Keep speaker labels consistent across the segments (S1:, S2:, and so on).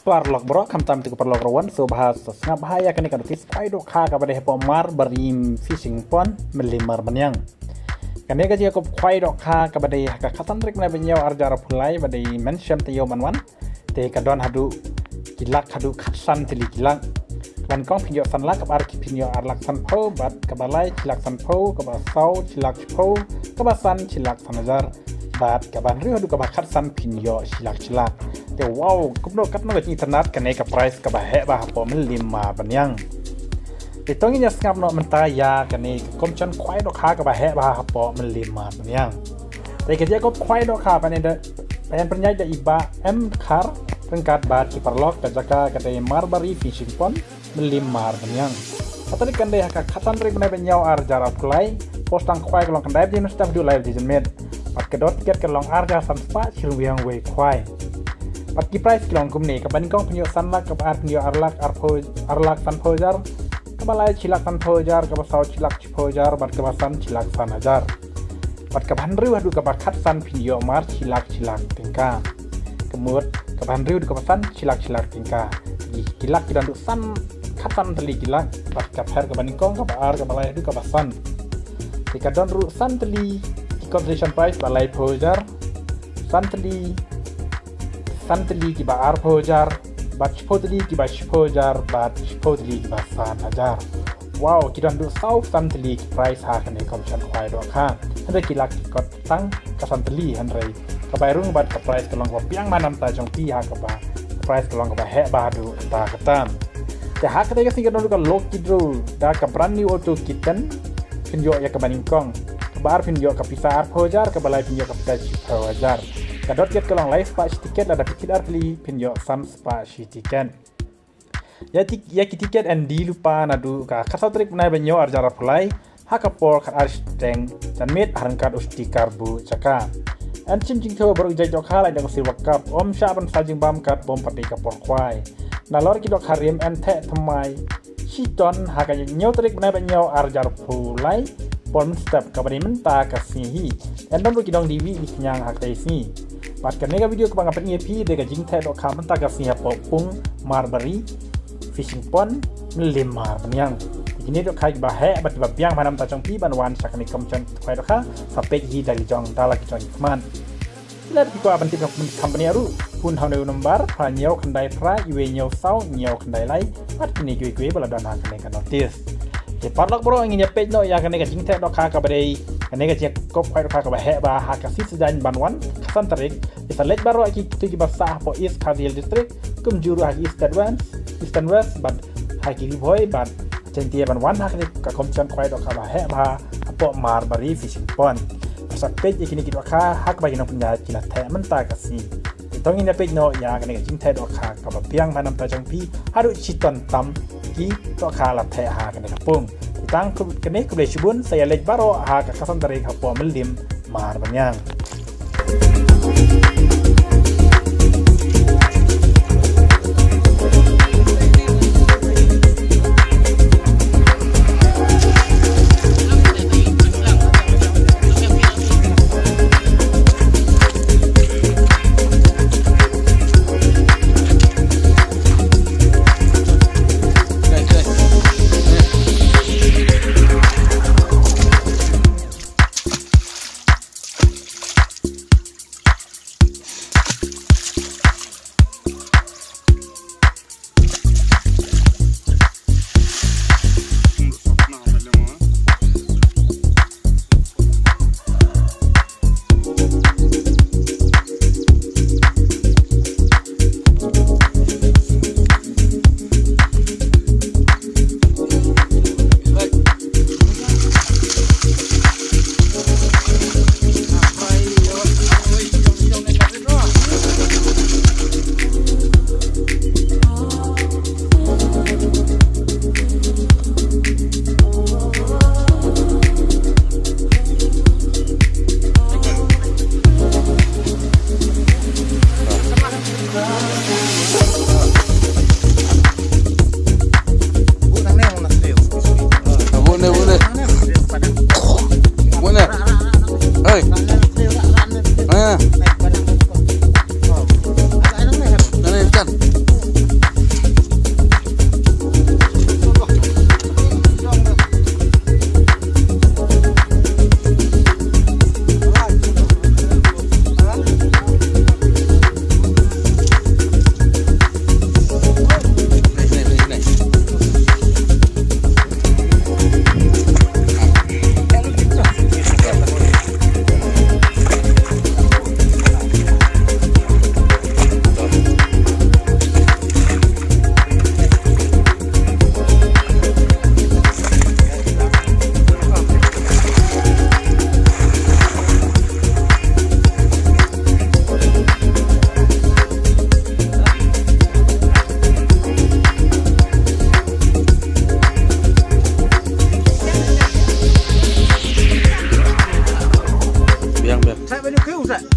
S1: Parlok bro, kam tam tiku parlok rawan so bahas ngap bahaya kan ikan notis pai dok kha ka bade pomar barim fishing pond melimar menyang. Kan dia gaji ko pai dok kha ka bade ka khatan trik na benyaw arjara pulai bade mention tayo manwan te kadon hadu kilak hadu khatsan tili kilak. Kan kong pinyo san lak ka arki pinyo arlak san po bat ka balai kilak san po ka ba sau kilak po ka ba san kilak sanajar bat ka ban ri hadu ka ba khatsan pinyo kilakแต่ว้าวกุบโนกัดนอกจากอินเทอร์เน็ตกันในกับไพรส์กับแห่บ้าพอมันลิมมาบันยังแต่ต้องยิ่งสงับเนาะมันตายากันในกรมชันควายดอกขากับแห่บ้าพอมันลิมมาบันยังแต่ก็จะก็ควายดอกขาไปในเดเป็นปัญญาจากอีกบ้าคาร์เรื่องการบาดที่ปลอกแต่จากการในมาร์บารีฟิชชิงปอนมันลิมมาบันยังแต่ตอนนี้กันได้หากขัดสันเรื่องในเป็นยาวอาร์จาราพลายโพสต์ตั้งควายกำลังกันได้ที่นักสตาฟดูไลฟ์ดิจิเมดปัดกระโดดเกิดกันลองอาร์จาสันสปาชิลเวียงเวควายปัจจุบันกลองกุมนี้กับบันกองพยสันลักกับอาร์พยอาร์ลักสันโพจาร์กับอะไรชิลักสันโพจาร์กับสาวชิลักชิโพจาร์บัดกับสันชิลักสันอาจาร์บัดกับฮันริวดูกับบัดคัดสันพยมาร์ชิลักติงกากับมืดกับฮันริวดูกับสันชิลักติงกากิลักกิดันดูสันคัดสันทลีกิลักบัดกับแพร์กับบันกองกับอาร์กับอะไรดูกับสันที่กระดอนรูสันทลีที่คอนเทนต์ไพรส์อะไรโพจาร์สันทลีSantli ki ba ar pojar, bat chpotli ki ba chpojar, bat chpotli ki ba san hajar. Wow, kita ndu sau santli ki price ha kan e commission kwai do kha. Hande ki lak ki kot tang ka santli hanrei. Ka bai rung bat ka price ka long ba piang manam ta jong pi ha ka ba. Price ka long ka ba he ba du ta ka tam. Te ha ka de ka si ka ndu ka lok ki dru da ka brand new auto kitten pin yo ya ka baning kong. Ka bar pin yo ka pisa ar pojar ka balai pin yo ka pisa chpojar. Kadot get kelong live spa tiket ada pikir arli pinjok sam spa tiket. Ya tiket and di lupa nadu ka kasal trik menai benyo arjara pulai hakapor kat arsteng dan mit harangkat usti karbu caka. And cing to baru jai jok halai dengan siwakap om syaban sajing bam kat bom pati kapor kwai. Nalor kidok harim and te temai. Shiton hakanya nyo trik menai benyo arjara pulai pon step kabari menta kasih. And don kidong diwi nyang hak taisi. Pada kena video ke bangga EP dengan jing teh dok kamen tak kasih apa pung Marbury fishing pond melimar menyang. Ini dok kai bahaya bat babiang manam tajong pi banwan sakani komcon kai dok ha sampai hi dari jong dalak jong man. Lihat ko abanti company aru pun hau nomor hanyau kendai pra iwe nyau sau nyau kendai lai pat kini gue bala dana kene kan notice. Ke parlok bro ingin nyepet no ya kene jing teh dok ka kabadai kene ga kop kai dok ka bahaya bah ha kasih sedan banwan kasan terik. Isa lek baru aki tujuh basah po East Cardiel District kumjuru haki Eastern West bad haki boy bad centia ban wan hakni ka komchan kwai dok ka he ba po Marbury fishing pond pasak page ikini kidwa ka hak bagi no punya kila the menta kasi itong ina page no ya kani jing the dok ka ba piang manam ta jang pi haru chiton tam ki dok ka la the ha kani kapung itang kene kuble shibun saya lek baru ha ka kasan dari ka po melim mar banyang.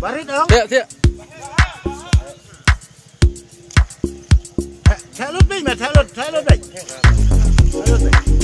S2: Barit dong.
S3: Tiap.
S2: Thả lút đi mà thả lút đi.